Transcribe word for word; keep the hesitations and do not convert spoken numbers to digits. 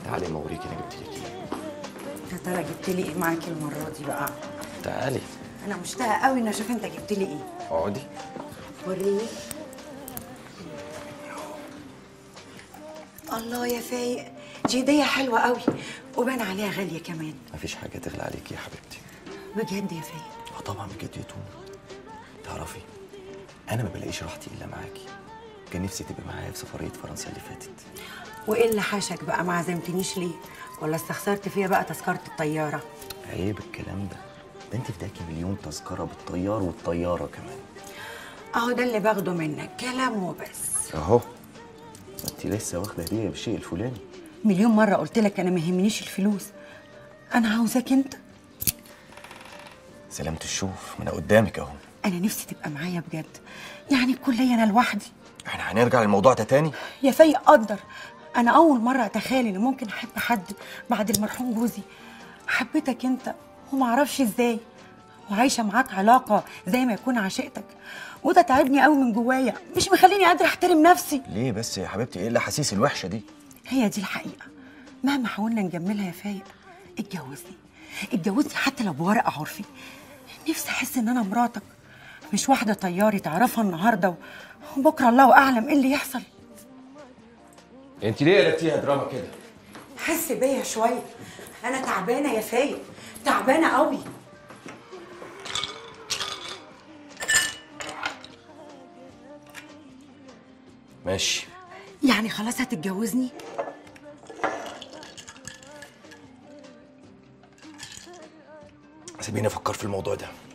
تعالي ما اوريكي انا جبت لك ايه. يا ترى جبت لي ايه معاكي المره دي بقى؟ تعالي. انا مشتاقه قوي ان اشوف انت جبت لي ايه. اقعدي. وريني. الله يا فايق، دي هديه حلوه قوي وبان عليها غاليه كمان. مفيش حاجه تغلى عليكي يا حبيبتي. بجد يا فايق؟ اه طبعا بجد يا توم. تعرفي انا ما بلاقيش راحتي الا معاكي. كان نفسي تبقي معايا في سفريه فرنسا اللي فاتت. وايه اللي حاشك بقى؟ ما عزمتنيش ليه؟ ولا استخسرت فيها بقى تذكره الطياره؟ عيب الكلام ده. ده انت فداكي مليون تذكره بالطيار والطياره كمان. اهو ده اللي باخده منك كلام وبس. اهو. انت لسه واخده هديه بالشيء الفلاني. مليون مره قلت لك انا ما يهمنيش الفلوس، انا عاوزاك انت. سلامة الشوف، ما انا قدامك اهو. انا نفسي تبقى معايا بجد، يعني الكليه انا لوحدي. احنا هنرجع للموضوع ده تاني؟ يا فايق قدر، انا اول مره اتخيل ان ممكن احب حد بعد المرحوم جوزي. حبيتك انت وما اعرفش ازاي، وعايشه معاك علاقه زي ما يكون عشقتك، وده تعبني قوي من جوايا، مش مخليني قادره احترم نفسي. ليه بس يا حبيبتي؟ ايه الاحاسيس الوحشه دي؟ هي دي الحقيقه، مهما حاولنا نجملها يا فايق. اتجوزني اتجوزني حتى لو بورق عرفي. نفسي احس ان انا مراتك، مش واحده طياري تعرفها النهارده وبكره الله اعلم ايه اللي يحصل. انت ليه قلبتيها دراما كده؟ حس بيا شويه، انا تعبانه يا فايق، تعبانه قوي. ماشي. يعني خلاص هتتجوزني؟ سيبيني افكر في الموضوع ده.